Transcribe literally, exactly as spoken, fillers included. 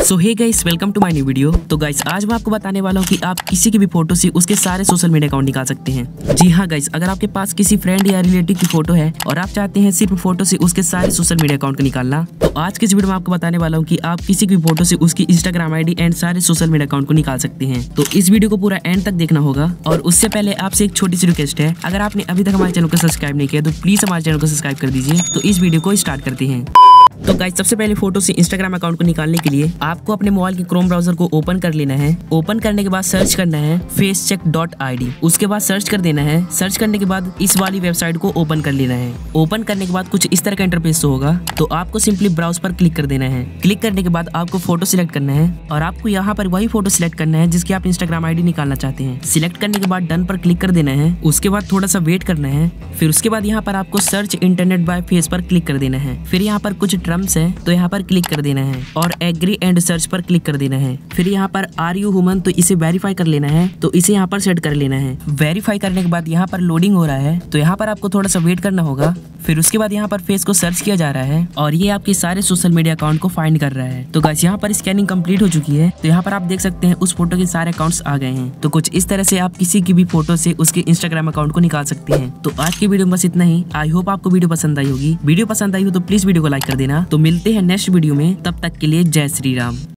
So hey guys, welcome to my new video. तो guys, आज मैं आपको बताने वाला हूँ कि आप किसी की भी फोटो से उसके सारे सोशल मीडिया अकाउंट निकाल सकते हैं। जी हाँ गाइस, अगर आपके पास किसी फ्रेंड या रिलेटिव की फोटो है और आप चाहते हैं सिर्फ फोटो से उसके सारे सोशल मीडिया अकाउंट को निकालना, तो आज के इस वीडियो में आपको बताने वाला हूँ कि आप किसी की फोटो से उसकी इंस्टाग्राम आईडी एंड सारे सोशल मीडिया अकाउंट को निकाल सकते हैं। तो इस वीडियो को पूरा एंड तक देखना होगा। और उससे पहले आपसे एक छोटी सी रिक्वेस्ट है, अगर आपने अभी तक हमारे चैनल को सब्सक्राइब नहीं किया तो प्लीज हमारे चैनल को सब्सक्राइब कर दीजिए। तो इस वीडियो को स्टार्ट करते हैं। तो गाइस, सबसे पहले फोटो से इंस्टाग्राम अकाउंट को निकालने के लिए आपको अपने मोबाइल के क्रोम ब्राउजर को ओपन कर लेना है। ओपन करने के बाद सर्च करना है face check dot I D. उसके बाद सर्च कर देना है। सर्च करने के बाद इस वाली वेबसाइट को ओपन कर लेना है। ओपन करने के बाद कुछ इस तरह का इंटरफेस होगा, तो आपको सिंपली ब्राउज पर क्लिक कर देना है। क्लिक करने के बाद आपको फोटो सिलेक्ट करना है और आपको यहाँ पर वही फोटो सिलेक्ट करना है जिसकी आप इंस्टाग्राम आईडी निकालना चाहते हैं। सिलेक्ट करने के बाद डन पर क्लिक कर देना है। उसके बाद थोड़ा सा वेट करना है। फिर उसके बाद यहाँ पर आपको सर्च इंटरनेट बाय फेस पर क्लिक कर देना है। फिर यहाँ पर कुछ टर्म्स है, तो यहाँ पर क्लिक कर देना है और एग्री एंड सर्च पर क्लिक कर देना है। फिर यहाँ पर आर यू ह्यूमन, तो इसे वेरीफाई कर लेना है, तो इसे यहाँ पर सेट कर लेना है। वेरीफाई करने के बाद यहाँ पर लोडिंग हो रहा है, तो यहाँ पर आपको थोड़ा सा वेट करना होगा। फिर उसके बाद यहाँ पर फेस को सर्च किया जा रहा है और ये आपके सारे सोशल मीडिया अकाउंट को फाइंड कर रहा है। तो गाइस, यहाँ पर स्कैनिंग कंप्लीट हो चुकी है। तो यहाँ पर आप देख सकते हैं उस फोटो के सारे अकाउंट्स आ गए हैं। तो कुछ इस तरह से आप किसी की भी फोटो से उसके इंस्टाग्राम अकाउंट को निकाल सकते हैं। तो आज की वीडियो में बस इतना ही। आई होप आपको वीडियो पसंद आई होगी। वीडियो पसंद आई हो तो प्लीज वीडियो को लाइक कर देना। तो मिलते हैं नेक्स्ट वीडियो में, तब तक के लिए जय श्री राम।